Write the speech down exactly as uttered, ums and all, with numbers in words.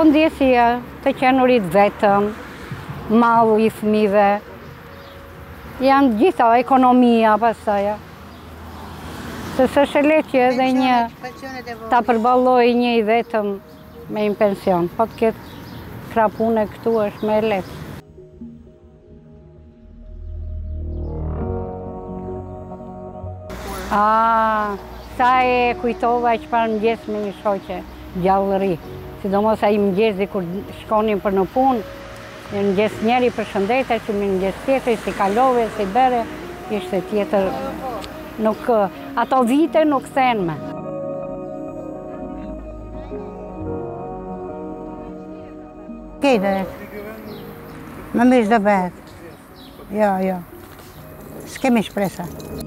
O ndjesja të qenurit vetëm, malli i fëmijëve, janë gjitha, ekonomia pastaj. Se s'është e lehtë që edhe një ta përballoj një i vetëm me një pension, po të ketë krapune këtu është më e lehtë. A, sa e kujtova çfarë mëngjes me një shoqe gjallëri. Sidomos ai mëngjesi kur shkonin për në punë, një mëngjes njeri përshëndetej, si mëngjes tjetri, si kalove, si bëre, ishte tjetër. Nuk, ato vite nuk kthehen më. Kejtë, më mirë do bëhet. Jo, jo. S'kemi shpresa.